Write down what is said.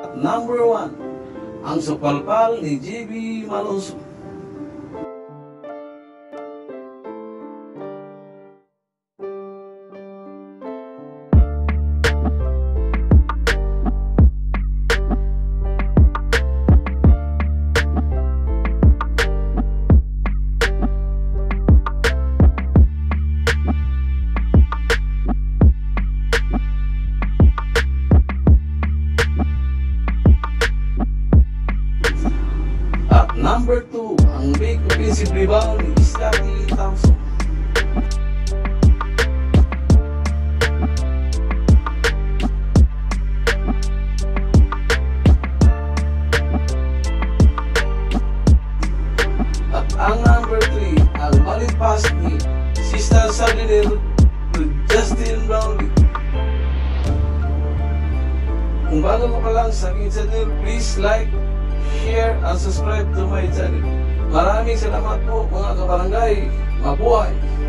Number 1, ang supalpal ni GB Malonzo. Number 2, ang big offensive rebound ni Scottie Thompson. At ang number 3, ang balik pass ni Sister Sardiner to Justin Brownlee. Kung bago mo pa lang sa aking channel, please like, share, and subscribe to my channel. Maraming salamat po mga kabarangay. Mabuhay!